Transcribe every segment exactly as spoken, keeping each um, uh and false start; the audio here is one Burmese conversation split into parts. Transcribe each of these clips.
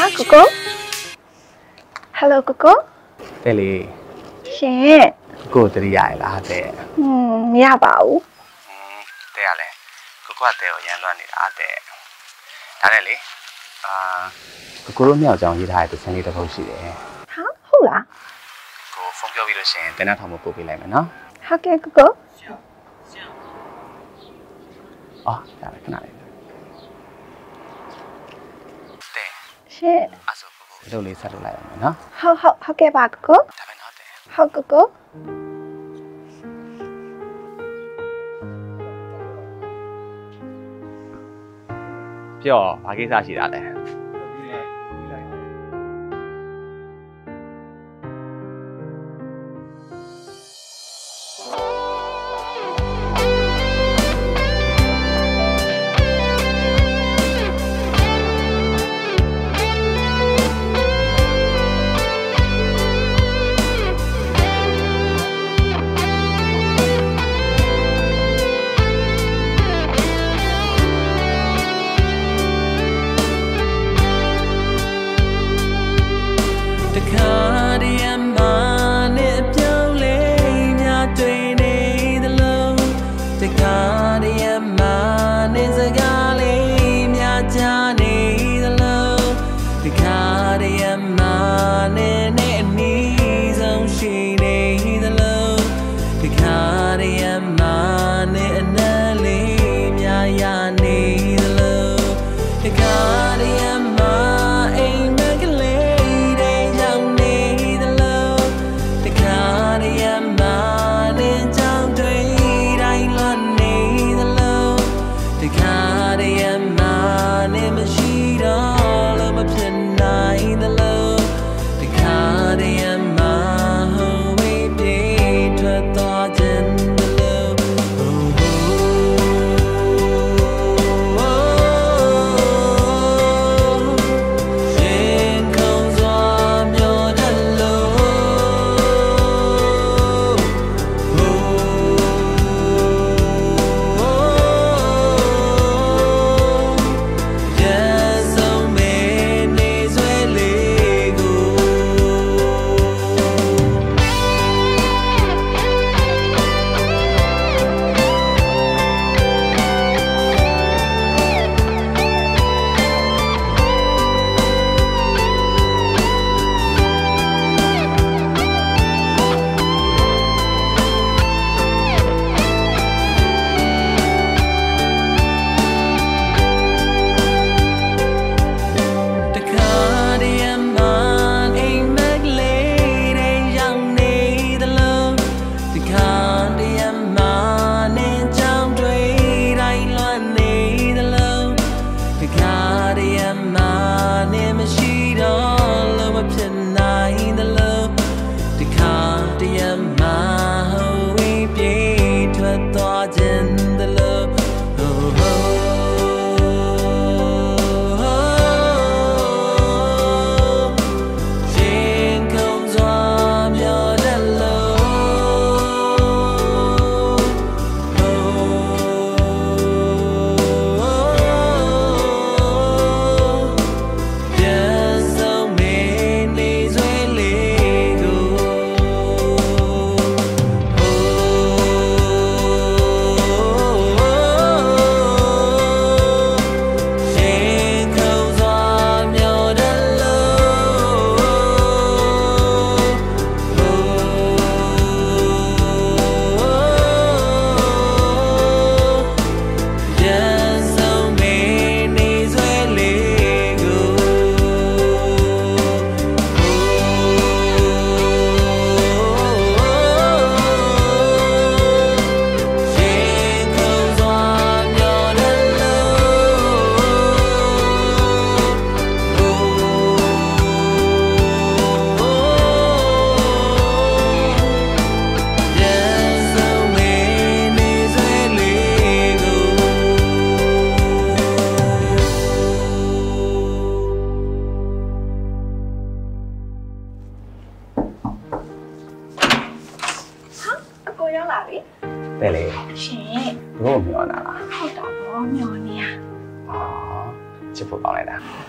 哥哥 ，Hello 哥哥。 对嘞。 是。 哥这里来啦的。 嗯，没吧？嗯， 对呀嘞，哥哥带我演乱的啦的。当然嘞，啊，哥哥都没有讲其他的生意的好事的。 好，好啦。 哥放假回到先，等下他们报备来嘛喏。 好嘅，哥哥。 哦，来来，看哪里？对。 是。 阿叔哥哥，都来杀都来了嘛喏。 好好好嘅吧，哥哥。 他们好的。 好哥哥。 ပြောဘာကိစ္စရှိတာလဲ对嘞。是。我没有拿啦。 好大包苗呢。 哦，这不讲来的。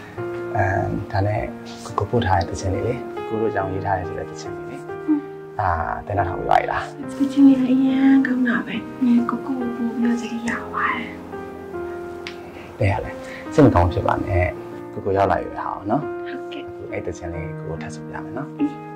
ဒါနဲ့ကိုကိုပို့ထားတဲ့တခြင်းလေးလေကိုတို့ကြောင့်ရေးထားတဲ့ဆိုတဲ့တခြင်းလေးလေအာတင်လာထောင်ပြပါရလားတခြင်းလေးအရင်ကောင်းတာပဲကိုကိုပို့ပြီးတော့စရိရပါတယ်တဲ့ရလဲစိတ်မကောင်းဖြစ်ပါနဲ့ကိုကိုရောက်လာရွေးဟာအောင်နော်ဟုတ်ကဲ့အဲ့တခြင်းလေးကိုကိုထပ်ဆိုပြမယ်နော်